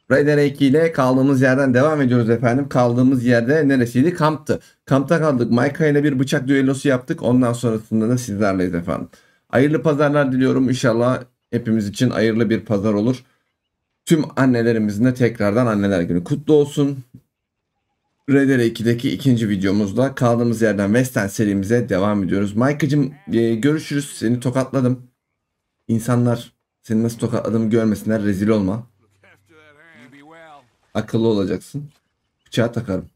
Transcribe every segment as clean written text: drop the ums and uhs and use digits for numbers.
Raider 2 ile kaldığımız yerden devam ediyoruz efendim. Kaldığımız yerde neresiydi? Kamptı. Kampta kaldık. Mayka ile bir bıçak düellosu yaptık. Ondan sonrasında da sizlerleyiz efendim. Hayırlı pazarlar diliyorum. İnşallah hepimiz için hayırlı bir pazar olur. Tüm annelerimizin de tekrardan anneler günü kutlu olsun. Raider 2'deki ikinci videomuzda kaldığımız yerden Western serimize devam ediyoruz. Mayka'cığım görüşürüz. Seni tokatladım. İnsanlar seni nasıl tokatladığımı görmesinler. Rezil olma. Akıllı olacaksın. Bıçağı takarım.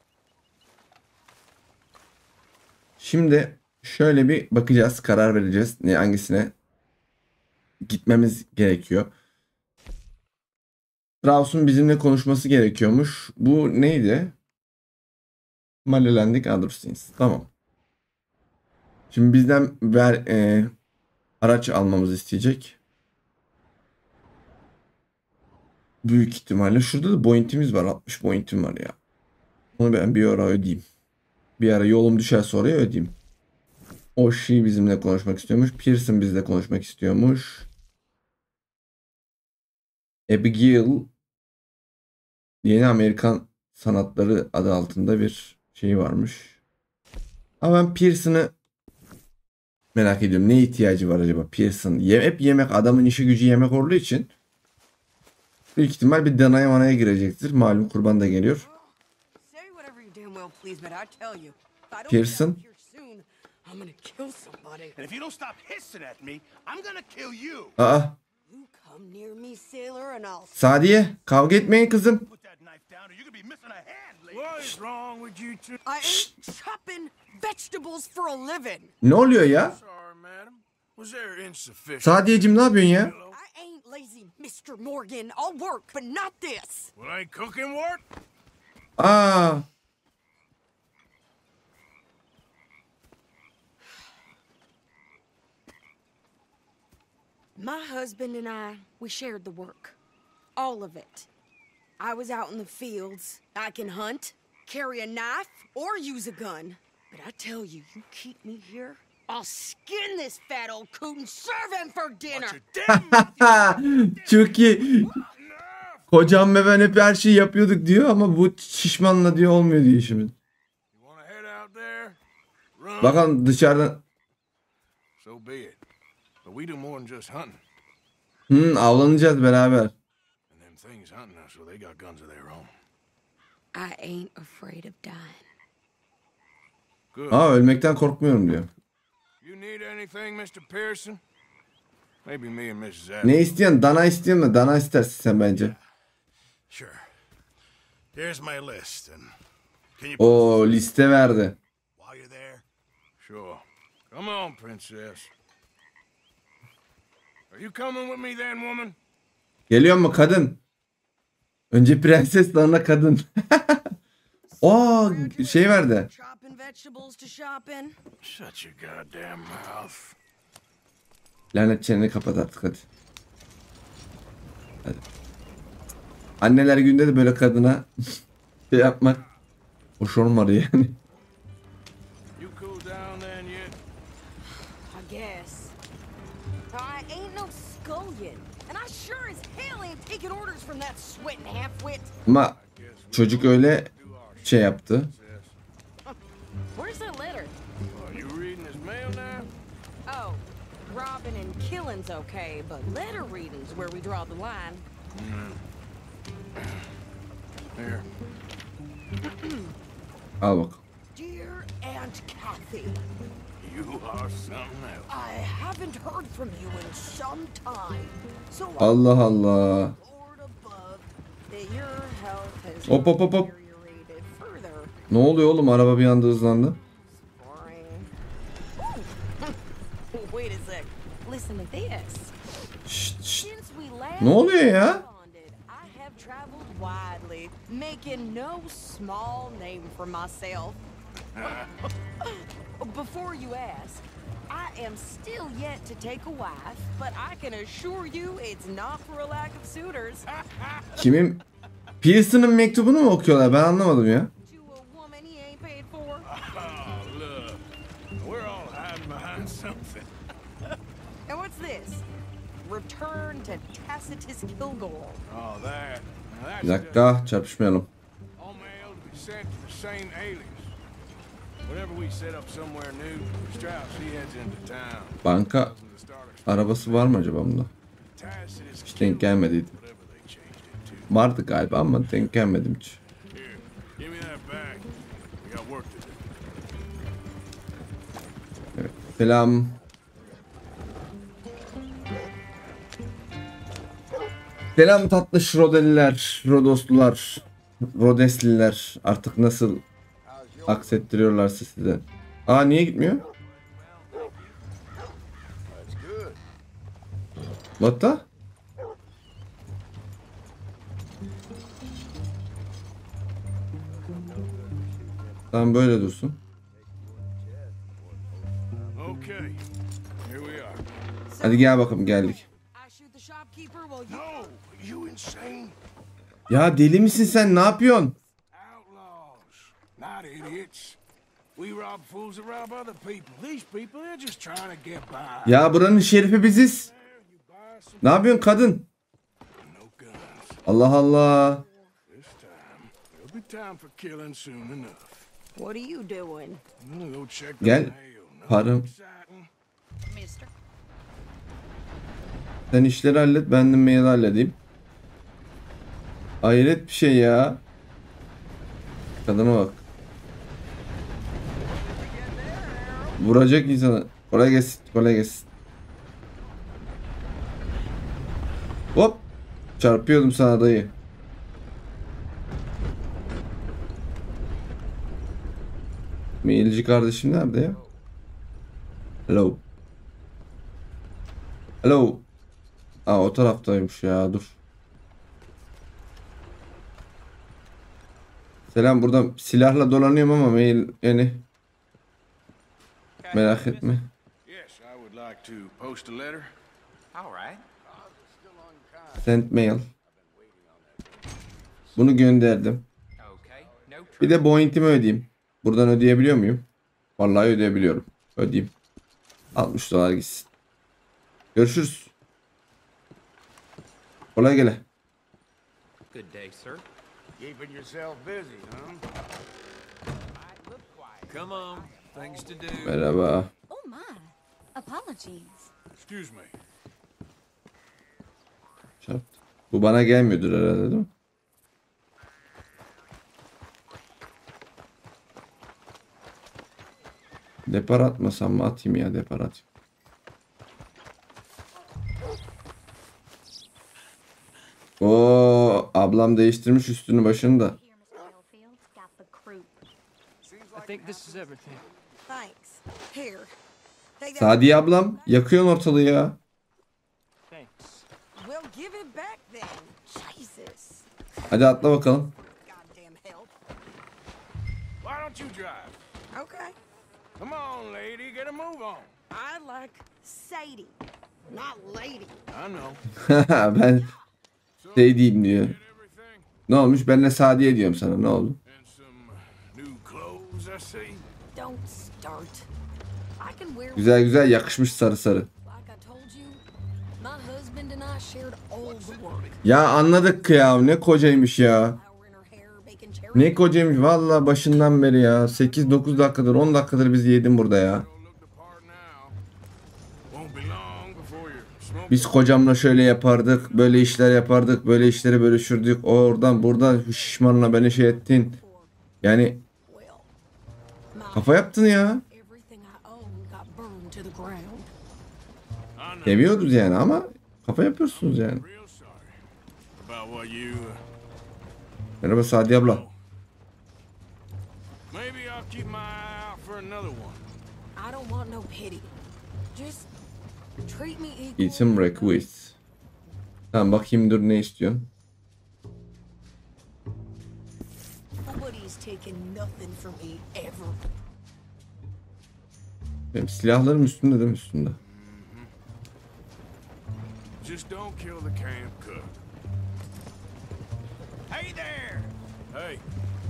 Şimdi şöyle bir bakacağız. Karar vereceğiz. Hangisine gitmemiz gerekiyor. Strauss'un bizimle konuşması gerekiyormuş. Bu neydi? Malelendik Understings. Tamam. Şimdi bizden araç almamızı isteyecek. Büyük ihtimalle. Şurada da point'imiz var. 60 point'im var ya. Onu ben bir ara ödeyeyim. Bir ara yolum düşerse oraya ödeyeyim. Oshii bizimle konuşmak istiyormuş. Pearson bizle konuşmak istiyormuş. Abigail Yeni Amerikan Sanatları adı altında bir şey varmış. Ama ben Pearson'ı merak ediyorum. Ne ihtiyacı var acaba Pearson? Hep yemek. Adamın işi gücü yemek olduğu için büyük ihtimal bir danaya manaya girecektir. Malum kurban da geliyor. Pearson. Aa. Sadiye, kavga etmeyin kızım. Ne oluyor ya? Sadiyeciğim ne yapıyorsun ya? Aa. My husband and I, we shared the work. All of it. I was out in the fields. I can hunt, carry a knife, or use a gun. But I tell you, you keep me here, I'll skin this fat old coot and serve him for dinner. Çok iyi. Kocam ve ben hep her şeyi yapıyorduk diyor ama bu şişmanla diyor olmuyor diyor işimiz. Bakalım dışarıdan. Avlanacağız beraber. Aa, ölmekten korkmuyorum diyor. Ne istiyorsun? Dana istiyor mu? Dana istersin sen bence. O liste verdi. Geliyor mu kadın? Önce prenses sonra kadın. O şey verdi. Lanet çeneni kapat artık hadi. Hadi. Anneler günde de böyle kadına şey yapmak hoş olmadı yani. Ama çocuk öyle şey yaptı. Robbing and killing's okay, but letter reading's where we draw the line. Here. Al bak. Dear Aunt Kathy, You are something else. I haven't heard from you in some time. So Allah Allah. Lord above that your health has Hop hop hop hop. deteriorated further. Ne oluyor oğlum? Araba bir anda hızlandı. Wait a sec. Listen to this. Şşt, şşt. Since we last Ne oluyor ya? bonded, I have traveled widely, making no small name for myself. Before you ask, I am still yet to take a wife, but I can assure you it's not for a lack of suitors. Kimin? Pearson'ın mektubunu mu okuyorlar? Ben anlamadım ya. To a woman he ain't paid for. Oh, look. We're all hiding behind something. And what's this? Return to Tacitus Kilgore. Oh, Bir dakika çarpışmayalım. All mail to be sent to the same alias. Whenever we set up somewhere new, Strauss he heads into town. Banka arabası var mı acaba bunda? Hiç denk gelmediydi. Vardı galiba ama denk gelmedim hiç. Here, give me that bag. We got work to do. Evet. Selam. Selam tatlış Rodeliler, Rodoslular, Rodesliler. Artık nasıl aksettiriyorlarsa size. Aa niye gitmiyor? What the? Tamam böyle dursun. Okay, here we are. Hadi gel bakalım geldik. I shoot the shopkeeper while you... No, you insane Ya deli misin sen? Ne yapıyorsun? outlaws, not idiots. We rob fools that rob other people. These people, they're just trying to get by. Ya buranın şerifi biziz. You buy some, Ne yapıyorsun kadın? no guns. Allah Allah. This time, there'll be time for killing soon enough. What are you doing? I'm gonna go check the Gel. mail. Nothing Param. exciting. Mister? Sen işleri hallet, ben de mail halledeyim. Hayret bir şey ya. Kadına bak. Vuracak insanı. Kolay gelsin, kolay gelsin. Hop. Çarpıyordum sana dayı. Mailci kardeşim nerede ya? Hello. Hello. Aa o taraftaymış ya, dur. Selam, burada silahla dolanıyorum ama mail yani. Merak etme. Yes, I would like to post a letter. All right. Send mail. Bunu gönderdim. Okay. No trouble. Bir de point'imi ödeyeyim. Buradan ödeyebiliyor muyum? Vallahi ödeyebiliyorum. Ödeyeyim. 60 dolar gitsin. Görüşürüz. Kolay gele. Good day, sir. Keeping yourself busy, huh? Come on. Things to do. Merhaba. Oh my. Apologies. Excuse me. Çarptı. Bu bana gelmiyordur herhalde değil mi? Depar atmasam mı? Atayım ya, depar atayım. Oo, ablam değiştirmiş üstünü başını da. Here, Mr. Littlefield. Got the croup. I think this is everything. Thanks. Here. Take that. Sadiye ablam yakıyorsun ortalığı ya. Thanks. We'll give it back then. Jesus. Hadi atla bakalım. Goddamn help. Why don't you drive? Okay. Come on, lady, get a move on. I like Sadie, not lady. I know. Ben şey diyeyim diyor. Get everything Ne olmuş? Ben de Sadiye diyorum sana. Ne oldu? and some new clothes, I see. Don't start. I can wear Güzel güzel yakışmış sarı sarı. like I told you. My husband and I shared all the work. Ya anladık ya. Ne kocaymış ya. Power in her hair, baking cherry. Ne kocaymış. Valla başından beri ya. 8-9 dakikadır 10 dakikadır bizi yedin burada ya. Don't look the part now. Won't be long before you're smoking. Biz kocamla şöyle yapardık. Böyle işler yapardık. Böyle işleri bölüşürdük. Oradan buradan şu şişmanla beni şey ettin. Yani Well, my kafa yaptın ya. everything I own got burned to the ground. I know. Seviyoruz yani ama kafa yapıyorsunuz yani. Real sorry about what you. Merhaba Sadiye abla. Maybe I'll keep my eye out for another one. I don't want no pity. Just treat me equal. Item request. Tamam bakayım dur ne istiyorsun? Nobody's taken nothing from me ever. Benim silahlarım üstünde değil mi üstünde? Just don't kill the camp cook. Hey there! Hey,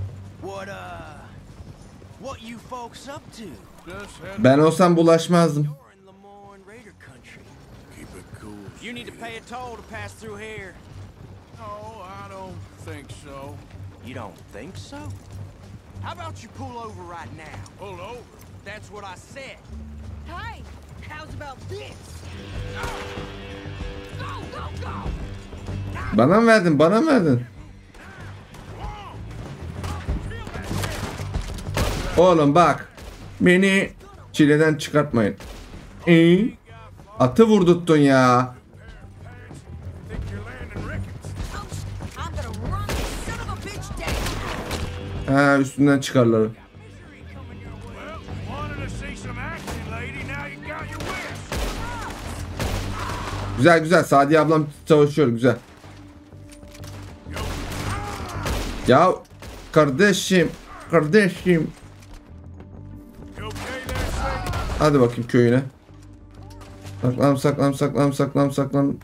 What you folks up to? just head. Ben olsam bulaşmazdım. You're in Lemoyne Raider country. Keep it cool. You need to pay a toll to pass through here. No, I don't think so. You don't think so? How about you pull over right now? Pull over. That's what I said. Hey, how's about this? Go, go, go! Bana mı verdin? Bana mı verdin? Oğlum bak. Beni çileden çıkartmayın. Atı vurduttun ya. Think you're landing Ricketts. I'm gonna run this son of a bitch down! Ha, üstünden çıkarlar. Well, wanted to see some action, lady. Now you got your wish. Güzel güzel. Sadiye ablam savaşıyor. Güzel. Ya kardeşim. Kardeşim. You okay there, Sadie? Hadi bakayım köyüne. Saklan saklan saklan saklan saklan.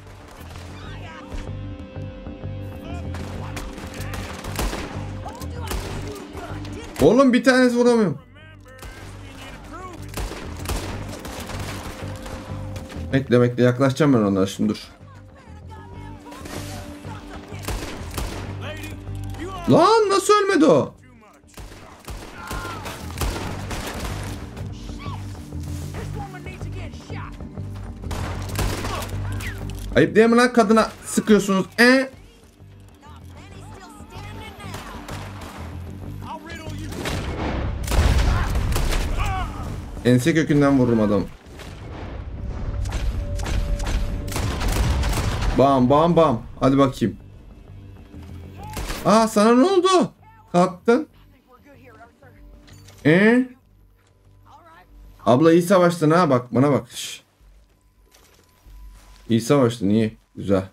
Oğlum bir tanesi vuramıyorum. Bekle bekle, yaklaşacağım ben onlara şimdi, dur. Lady, you are Lan nasıl ölmedi o? too much. This woman needs to get shot! Ayıp değil mi lan, kadına sıkıyorsunuz? Manny's still standing now! I'll riddle you. Ense kökünden vururum adam. Bam bam bam. Hadi bakayım. Aa, sana ne oldu? Kalktın. Abla iyi savaştın ha, bak bana bak. Şş. İyi savaştın, iyi. Güzel.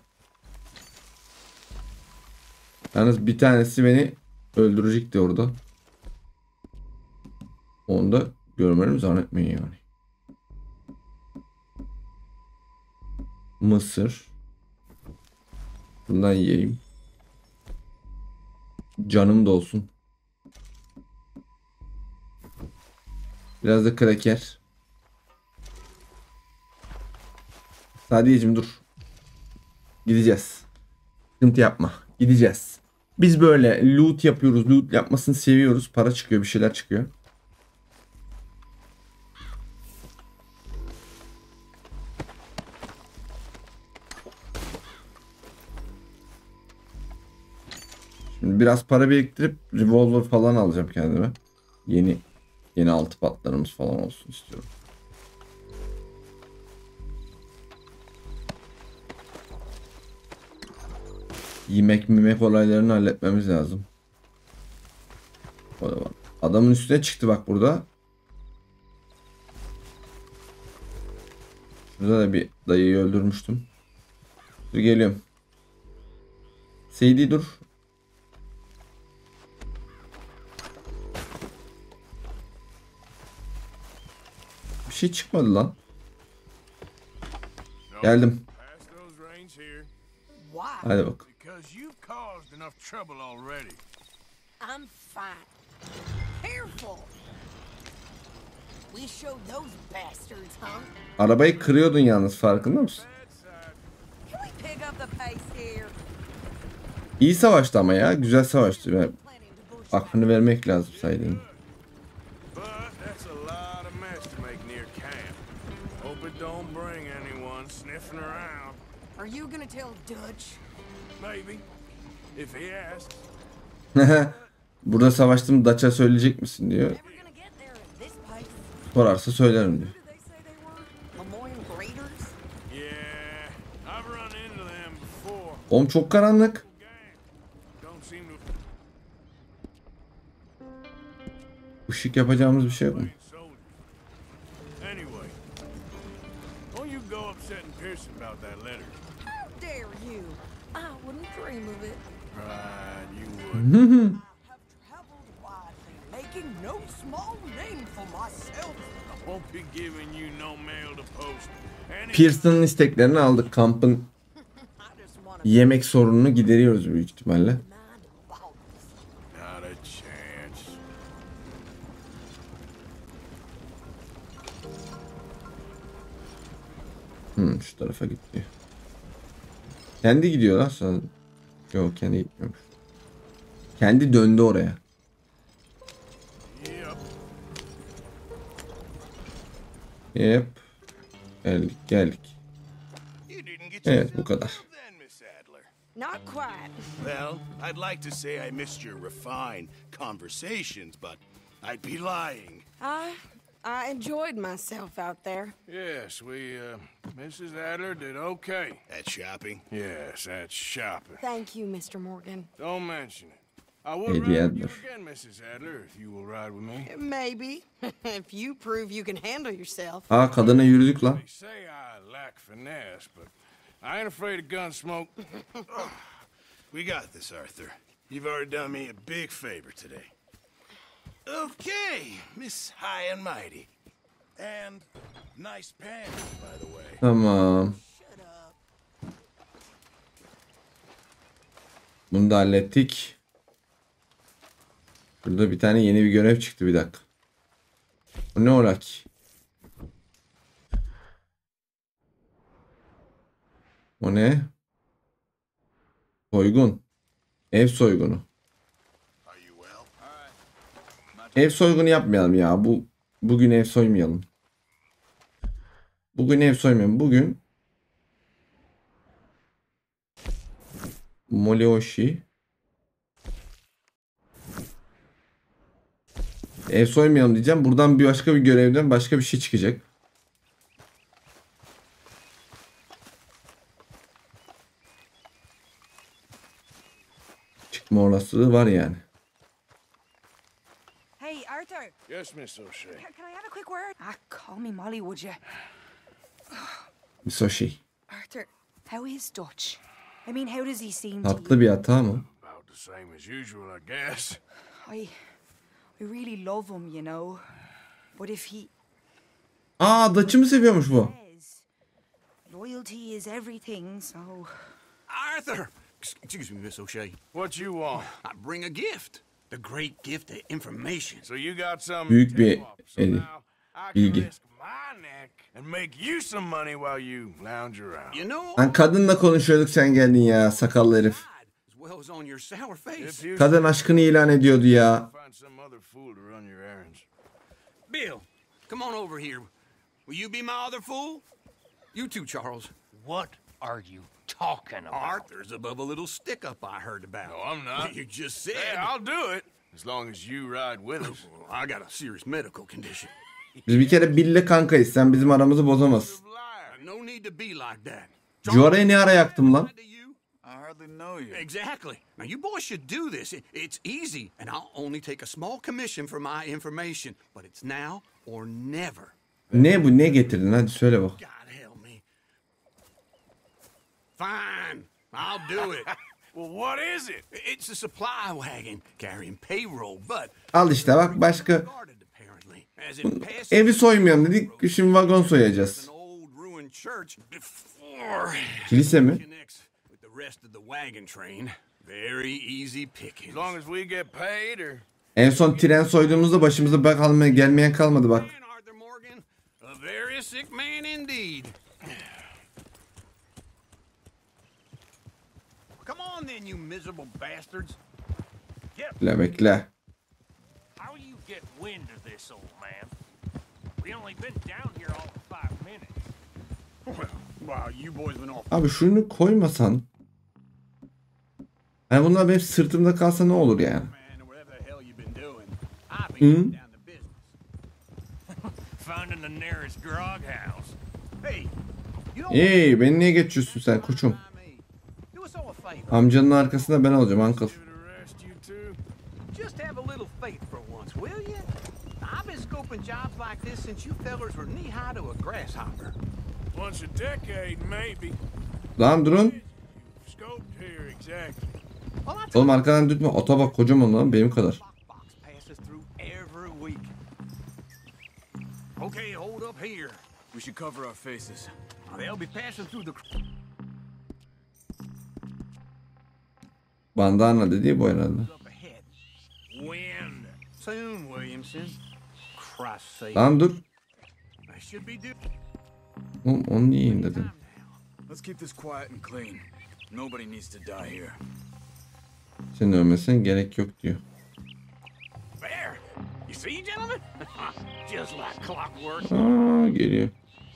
Yalnız bir tanesi beni öldürecekti orada. Onu da görmedim zannetmeyin yani. Mısır. Bundan yiyeyim. Canım da olsun. Biraz da kraker. Sadiyeciğim dur. Gideceğiz. Sıkıntı yapma. Gideceğiz. Biz böyle loot yapıyoruz. Loot yapmasını seviyoruz. Para çıkıyor, bir şeyler çıkıyor. Şimdi biraz para biriktirip revolver falan alacağım kendime. Yeni altı patlarımız falan olsun istiyorum. Yemek olaylarını halletmemiz lazım. O da var. Adamın üstüne çıktı bak burada. Şurada da bir dayıyı öldürmüştüm. Dur geliyorum. Seydi dur. Bir şey çıkmadı lan. Geldim. Pass those reins here. Why? Hadi bak. Because you've caused enough trouble already. I'm fine. Careful! We showed those bastards, huh? Arabayı kırıyordun yalnız, farkında mısın? Can we pick up the pace here? İyi savaştı ama ya. Güzel savaştı. Ben Planning to bush hakkını vermek lazım Said'in. But that's a lot of mess to make near camp. Hope it don't bring anyone sniffing around. Are you gonna tell Dutch? Maybe. If he asks. Burada savaştım, Daç'a söyleyecek misin diyor. Never gonna get there at this pace. Sorarsa söylerim diyor. Who did they say they were? Lemoyne Raiders? Yeah, I've run into them before. Oğlum çok karanlık. Gang. Don't seem to Işık yapacağımız bir şey yok mu? soldiers. Anyway, don't you go upsetting Pearson about that letter. How dare you? I wouldn't dream of it. Right, you would. Have traveled widely, making no small name for myself. I won't be giving you no mail to post. Pearson'ın isteklerini aldık. Kampın I just want to yemek sorununu gideriyoruz büyük ihtimalle. mind balls. Not a chance. Şu tarafa gitti. Kendi gidiyor lan sonra. Yok, kendi gitmiyormuş. Kendi döndü oraya. Yep. Geldik. Evet, bu kadar. Not quite. Well, I'd like to say I missed your refined conversations, but I'd be lying. I enjoyed myself out there. Yes, Mrs. Adler did okay. At shopping? Yes, that's shopping. Thank you, Mr. Morgan. Don't mention it. I will Lady ride with you Adler. again, Mrs. Adler, if you will ride with me. Maybe. If you prove you can handle yourself. Aa, kadına yürüdük lan. They say I lack finesse, but I ain't afraid of gun smoke. We got this, Arthur. You've already done me a big favor today. Okay, Miss High and Mighty. And nice pants, by the way. Tamam. Bunu da hallettik. Burada bir tane yeni bir görev çıktı, bir dakika. Bu ne ola ki? O ne? Soygun. Ev soygunu. Are you well? Ev soygunu yapmayalım ya. Bugün ev soymayalım. Bugün ev soymayalım. Bugün Molioshi. Ev soymayalım diyeceğim. Buradan başka bir görevden başka bir şey çıkacak. Çıkma olasılığı var yani. Hey, Arthur, Yes, Miss O'Shea. can I have a quick word? Call me Molly, would you? Misoshi. Arthur, how is Dutch? I mean, how does he seem to Tatlı bir hata mı? About the same as usual, I guess. you? I really love him, you know. But if he Aa, Dutch'ı mı seviyormuş bu? says loyalty is everything, so... Arthur! Excuse me, Miss O'Shea. What you want? I bring a gift. The great gift of information. So you got some Büyük bir so now I can bilgi. risk my neck and make you some money while you lounge around. You know, Lan kadınla konuşuyorduk, sen geldin ya, sakallı herif. as well as on your sour face. If you Kadın aşkını ilan ediyordu ya. find some other fool to run your errands. Bill, come on over here. Will you be my other fool? You too, Charles. What are you talking about? Arthur's above a little stick-up I heard about. No, I'm not. You just said. Hey, I'll do it as long as you ride with us. I got a serious medical condition. Biz bir kere Bill'le kankayız. Sen bizim aramızı bozamazsın. No need to be like that. Cuara'yı ne ara yaktım lan? To you? I hardly know you. Exactly. Now you boys should do this. It's easy, and I'll only take a small commission for my information. But it's now or never. Ne bu, ne getirdin, hadi söyle bak. God help me. Fine, I'll do it. Well, what is it? It's a supply wagon carrying payroll, but Al işte bak, başka. guarded apparently. As it passes Evi soymayalım dedik, şimdi vagon soyacağız. an old ruined church before Kilise mi? connects with the rest of the wagon train. Very easy As pickings. long as we get paid, or En son tren soyduğumuzda başımıza gelmeyen kalmadı bak. Man, Arthur Morgan, a very sick man indeed. Come on then, you miserable bastards. Bekle bekle. How do you get wind of this, old man? We only been down here all of 5 minutes. Well, while you boys been off. Abi şunu koymasan. Yani bunlar benim sırtımda kalsa ne olur yani? Man, or whatever the hell you've been doing. I've been getting down to business. Finding the nearest grog house. Hey, you don't Hey, beni niye geçiyorsun sen koçum? mind me. Do us all a favor. Amcanın arkasında ben olacağım uncle. give it a rest, you two. Just have a little faith for once, will you? I've been scoping jobs like this since you fellers were knee-high to a grasshopper. Once a decade, maybe. Lan durun. Scoped here, exactly. Well, I Oğlum arkadan dürtme. Ota bak, kocaman lan, benim kadar. box passes through every week. Okay, hold up here. We should cover our faces. They'll be passing through the... Bandana dediği bu herhalde. up ahead. Wind. Soon, Williamson. Christ's sake. Lan dur. I should be due. Oğlum onu niye yiyin dedim. Time now. Let's keep this quiet and clean. Nobody needs to die here. Kimsenin ölmesine gerek yok diyor. There! You see, gentlemen? Just like clockwork. Aa, geliyor.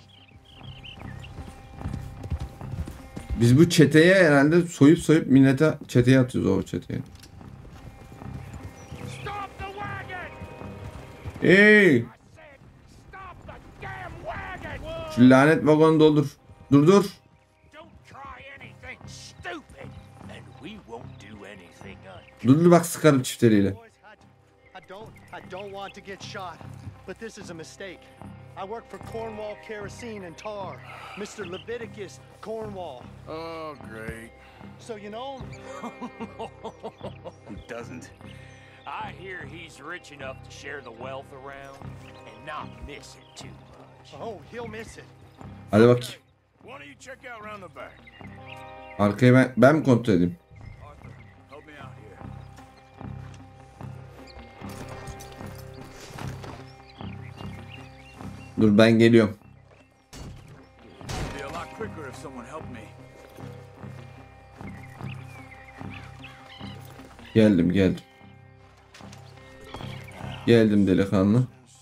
Biz bu çeteye herhalde soyup millete çeteye atıyoruz o çeteye. Stop the wagon! Hey! I said, stop the damn wagon! Şu lanet vagonu doldur. Dur. Don't try anything stupid, and we won't do anything Dur bak sıkarım çiftleriyle. I don't want to get shot, but this is a mistake. I work for Cornwall Kerosene and Tar, Mr. Leviticus Cornwall. Oh, great. So you know him? Who doesn't? I hear he's rich enough to share the wealth around and not miss it too much. Oh, he'll miss it. Hadi bak. Why don't you check out around the back? Arkayı ben mi kontrol edeyim? Arthur, help me out here. Dur ben geliyorum. It'd be a lot quicker if someone helped me. Geldim. Geldim delikanlı.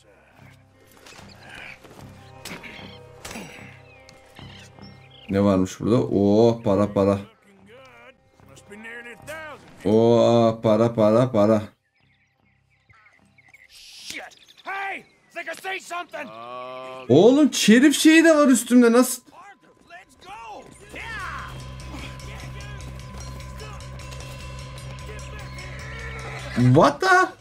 Ne varmış burada? Oo para. Looking good. Must be nearly 1,000. Oo para. Shit! Hey! Think I say something? Oğlum şerif şeyi de var üstümde nasıl? Arthur, let's go! Yeah! What the? Drop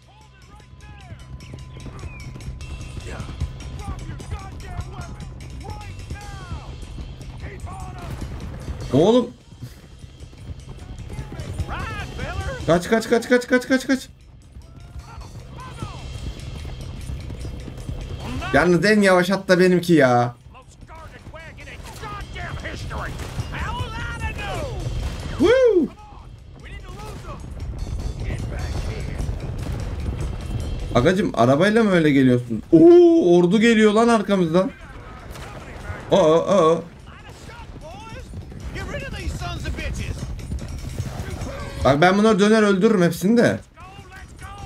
your goddamn weapon right now! Keep on him! Oğlum Ride, feller! kaç. Yalnız en yavaş hatta benimki ya. Most guarded wagon in goddamn history! How was I to know? Woo! We need to lose them! Get back here! Agacım arabayla mı öyle geliyorsun? Oo ordu geliyor lan arkamızdan. Oo. Get rid of these sons of bitches. Bak ben bunları döner öldürürüm hepsini de. Go, let's go!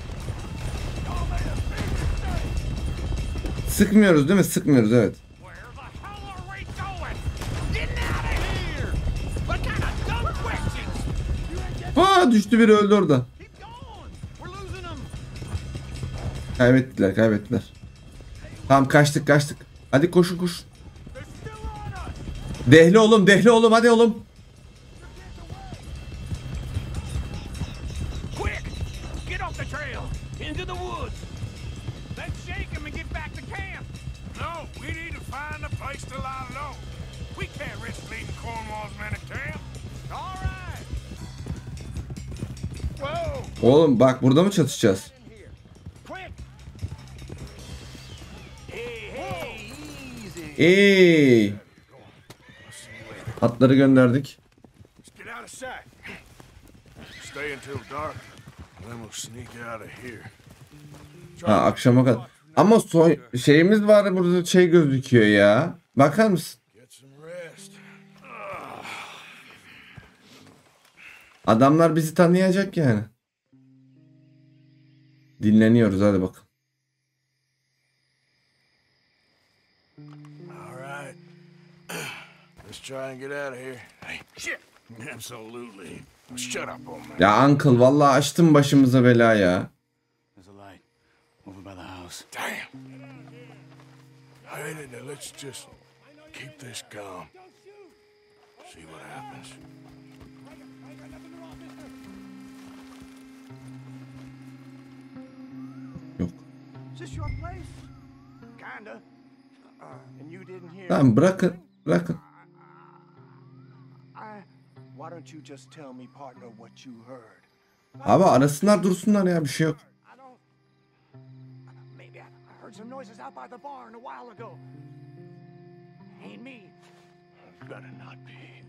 Sıkmıyoruz değil mi? Sıkmıyoruz evet. Where the hell are we going? Getting out of here! What kind of dumb questions? Ha düştü biri öldü orada. Keep going. We're losing them. Kaybettiler. Tamam kaçtık. Hadi koşun. They're still on us! Dehli oğlum hadi oğlum. Quick! Get off the trail! Into the woods! Let's shake them and get back to camp! No, we need to find a place to lie low. We can't risk leading Cornwall's men to camp. All right! Whoa! Oğlum bak burada mı çatışacağız? Quick! Ey. Atları gönderdik. Let's get out of sight. Stay until dark, and then we'll sneak out of here. Ha akşama kadar. Ama şeyimiz var burada şey gözüküyor ya. Bakar mısın? Get some rest. Adamlar bizi tanıyacak yani. Dinleniyoruz hadi bakalım. All right. Let's try and get out of here. Hey, shit. Absolutely. Shut up, old man. Ya uncle vallahi açtın başımıza bela ya. There's a light over by the house. Damn. Hey, let's just keep this calm. See what happens. Yok. Is this your place? Kinda. And you didn't hear. Tamam bırakın. Why don't you just tell me, partner, what you heard? Abi arasınlar dursunlar ya bir şey yok. I don't. Maybe I heard some noises out by the barn a while ago. Ain't me. Better not be.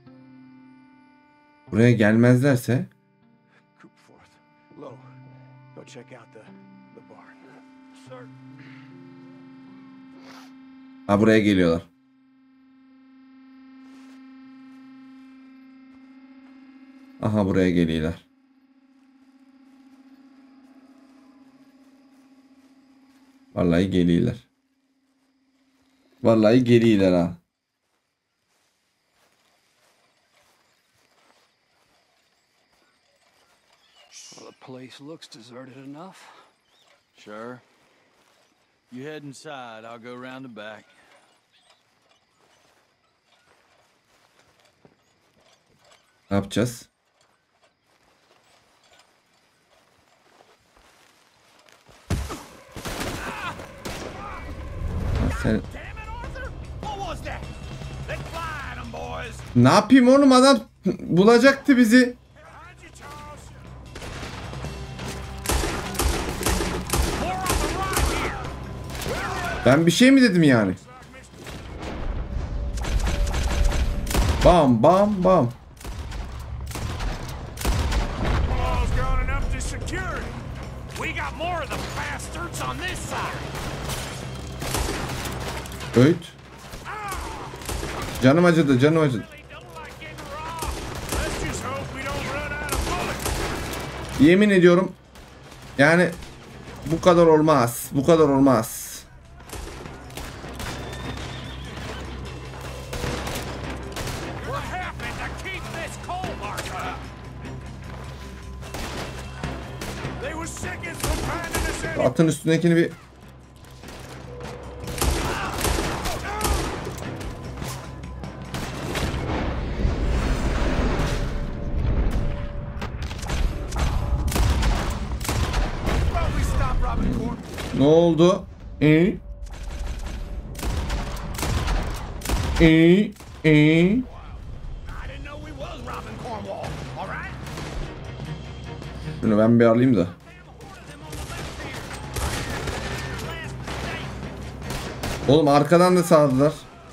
Buraya gelmezlerse. Coopforth. Low. Go check out the barn. Sir. Ha buraya geliyorlar. Aha buraya geliyorlar. Vallahi geliyorlar. Vallahi geliyorlar ha. Well, the place looks deserted enough. Sure. You head inside, I'll go round the back. Ne yapacağız? Sen... Ne yapayım oğlum, adam bulacaktı bizi. Ben bir şey mi dedim yani? Bam bam bam. Öğüt. Canım acıdı, canım acıdı. Yemin ediyorum yani bu kadar olmaz. Bu kadar olmaz. Atın üstündekini bir... Ne oldu? Şunu ben bir alayım da. Oğlum arkadan da sağdılar.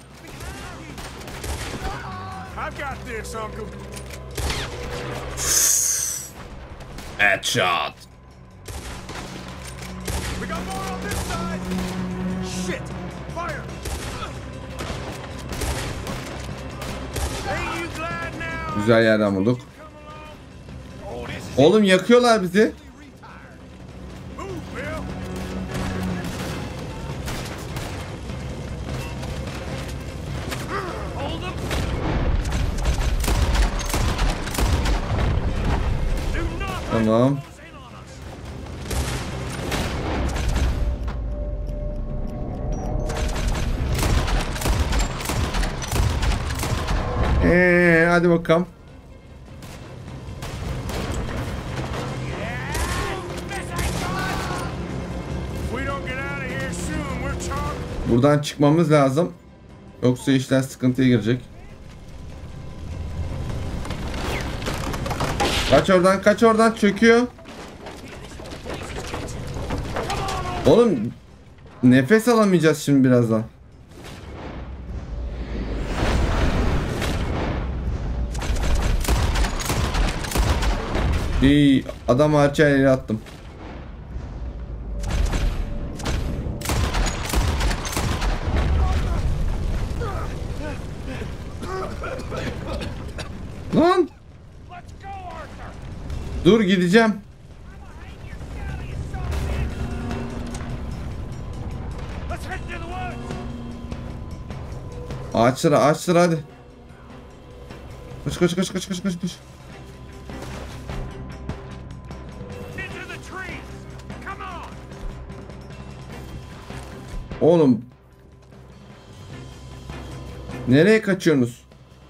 Headshot. Güzel yerden bulduk. Oğlum yakıyorlar bizi. Tamam. Hadi bakalım. Buradan çıkmamız lazım. Yoksa işler sıkıntıya girecek. Kaç oradan, kaç oradan, çöküyor. Oğlum nefes alamayacağız şimdi birazdan. İyi, adam harça yere attım. Lan! Dur gideceğim. Ağaçlara, ağaçlara hadi. Koş koş koş koş koş koş koş. Oğlum. Nereye kaçıyorsunuz?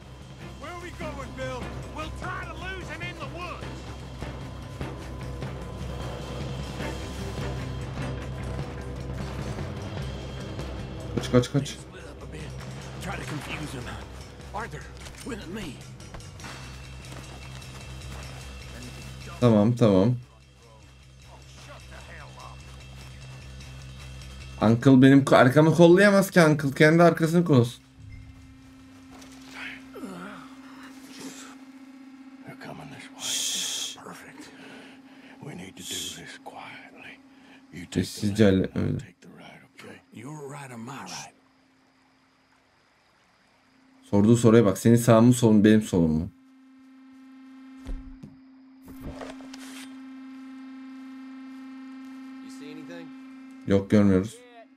Kaç kaç kaç. Tamam tamam. Uncle benim arkamı kollayamaz ki Uncle. Kendi arkasını kollasın. Sessizce öyle. Sorduğu soruya bak. Senin sağın mı solun, benim solum mu? Yok, görmüyoruz.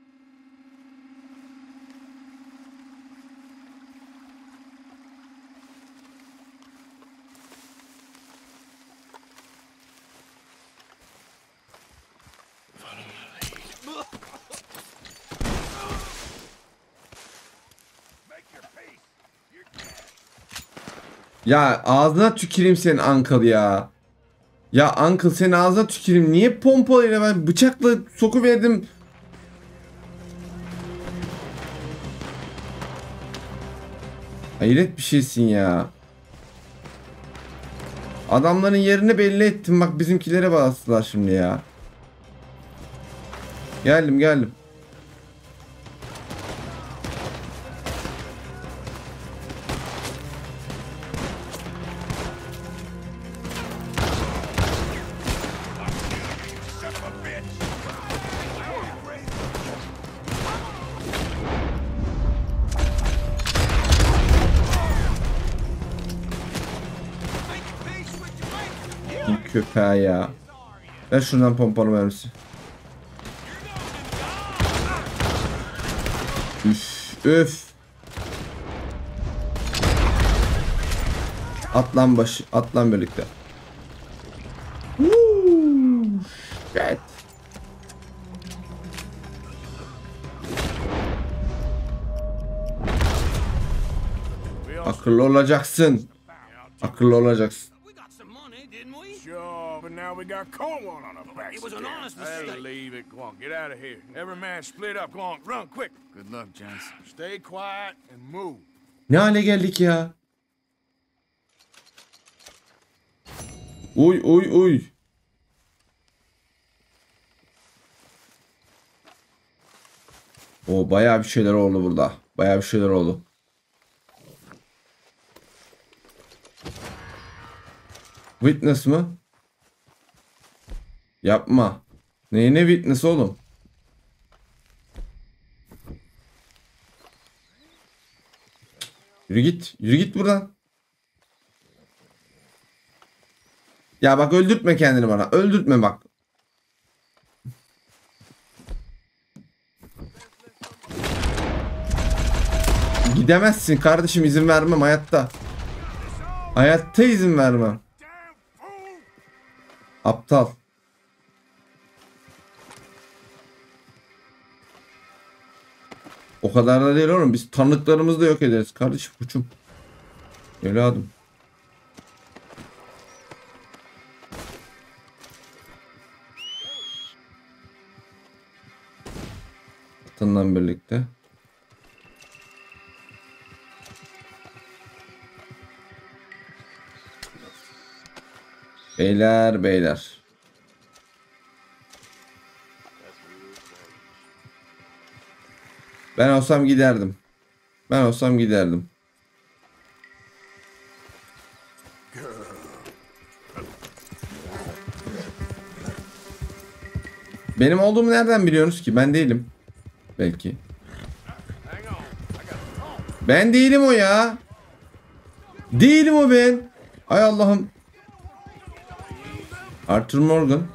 Ya ağzına tüküreyim senin Uncle ya. Ya Uncle, senin ağzına tüküreyim. Niye pompalıyla, ben bıçakla sokuverdim. Hayret bir şeysin ya. Adamların yerini belli ettim. Bak bizimkilere bastılar şimdi ya. Geldim. Köpeği ya. Ver şuradan pompalı mermisi. Üf. Atlan birlikte. Evet. Akıllı olacaksın. Sure, but now we got Cornwall on our backs. It was an again. honest mistake. Hey, leave it. Go on, get out of here. Every man split up. Go on, run quick. Good luck, gents. Stay quiet and move. Ne hale geldik ya? Uy. O bayağı bir şeyler oldu burada. Witness mı? Yapma. Neyine witness oğlum? Yürü git buradan. Ya bak, öldürtme kendini bana. Öldürtme bak. Gidemezsin kardeşim, izin vermem hayatta. Hayatta izin vermem. Aptal. O kadar da değil oğlum. Biz tanıklarımızı da yok ederiz. Kardeşim, kuçum. Evladım. Atından birlikte. Beyler. Ben olsam giderdim. Benim olduğumu nereden biliyorsunuz ki? Ben değilim. Belki. Ben değilim o ya. Değilim o ben. Ay Allah'ım. Arthur Morgan.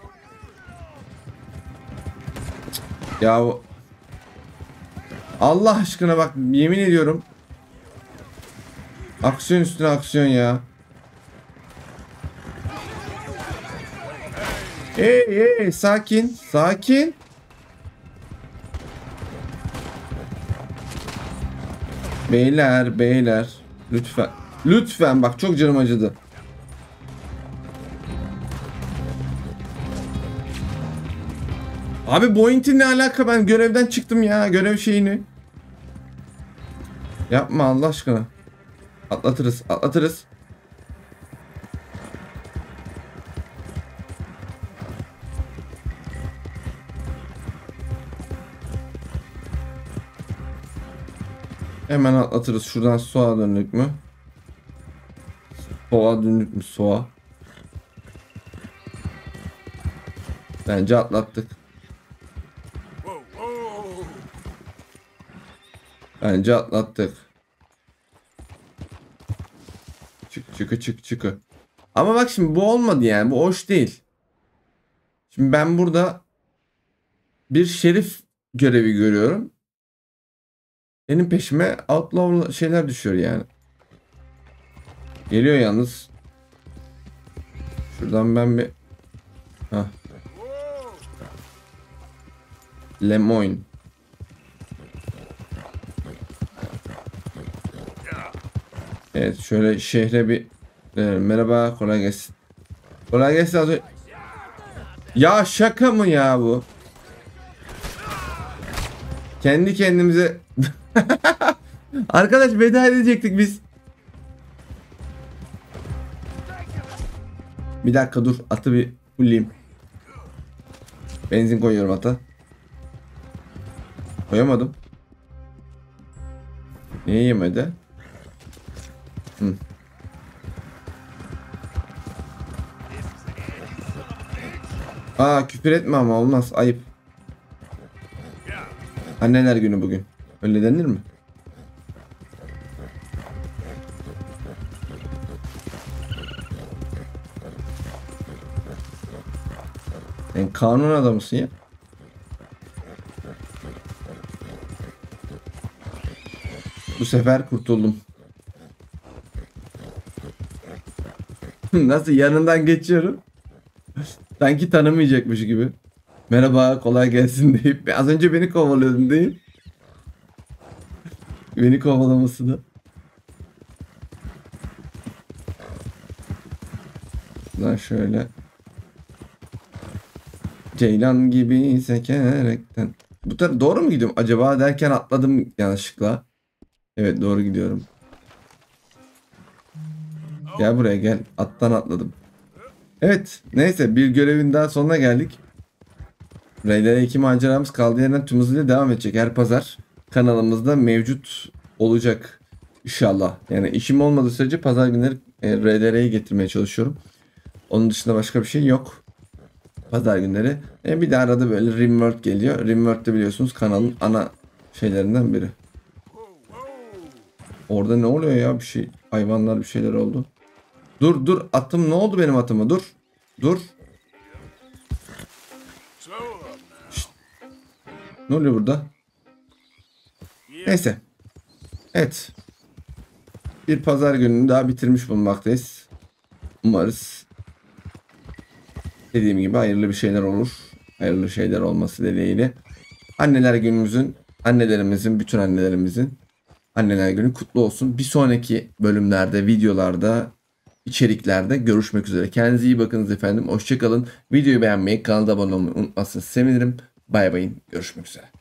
Ya Allah aşkına bak, yemin ediyorum. Aksiyon üstüne aksiyon ya. Hey, sakin. Beyler. Lütfen bak, çok canım acıdı. Abi Boeing'in ne alaka, ben görevden çıktım ya, görev şeyini. Yapma Allah aşkına. Atlatırız. Hemen atlatırız. Şuradan soğa döndük mü? Soğa. Bence atlattık. Çıkı. Ama bak şimdi bu olmadı yani. Bu hoş değil. Şimdi ben burada bir şerif görevi görüyorum. Benim peşime outlaw şeyler düşüyor yani. Geliyor yalnız. Şuradan ben bir... Hah. Lemoyne. Evet şöyle şehre bir... merhaba, kolay gelsin. Kolay gelsin az önce... Ya şaka mı ya bu? Kendi kendimize... Arkadaş veda edecektik biz. Bir dakika dur, atı bir fulleyim. Benzin koyuyorum ata. Koyamadım. Niye yemedi? Hı. Aa, küfür etme ama olmaz, ayıp. Anneler günü bugün. Öyle denir mi? Sen kanun adamısın ya. Bu sefer kurtuldum. Nasıl yanından geçiyorum? Sanki tanımayacakmış gibi. Merhaba, kolay gelsin deyip az önce beni kovalıyordun değil. Beni kovalamasını. Lan şöyle. Ceylan gibi sekerekten. Bu tarafa doğru mu gidiyorum acaba derken atladım yanlışlıkla. Evet, doğru gidiyorum. Gel buraya gel. Attan atladım. Evet, neyse, bir görevin daha sonuna geldik. RDR2 maceramız kaldığı yerden tüm hızıyla devam edecek. Her pazar kanalımızda mevcut olacak inşallah. Yani işim olmadığı sürece pazar günleri RDR'yi getirmeye çalışıyorum. Onun dışında başka bir şey yok. Pazar günleri. Bir de arada böyle Rimworld geliyor. Rimworld de biliyorsunuz kanalın ana şeylerinden biri. Orada ne oluyor ya, bir şey. Hayvanlar bir şeyler oldu. Dur dur, atım ne oldu benim atıma, dur. Dur. Şşt. Ne oluyor burada? Neyse. Evet. Bir pazar gününü daha bitirmiş bulunmaktayız. Umarız dediğim gibi hayırlı bir şeyler olur. Hayırlı şeyler olması dileğiyle. Anneler günümüzün, annelerimizin, bütün annelerimizin Anneler Günü kutlu olsun. Bir sonraki bölümlerde, videolarda, içeriklerde görüşmek üzere. Kendinize iyi bakınız efendim. Hoşçakalın. Videoyu beğenmeyi, kanala abone olmayı unutmazsanız sevinirim. Bay bay. Görüşmek üzere.